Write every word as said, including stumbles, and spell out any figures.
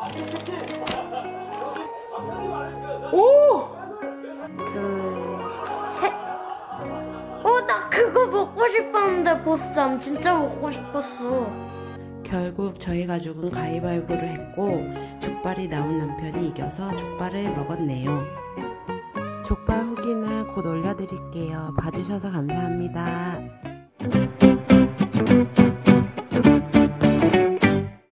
오! 둘, 셋. 어, 나 그거 먹고 싶었는데, 보쌈. 진짜 먹고 싶었어. 결국 저희 가족은 가위바위보를 했고 족발이 나온 남편이 이겨서 족발을 먹었네요. 족발 후기는 곧 올려드릴게요. 봐주셔서 감사합니다.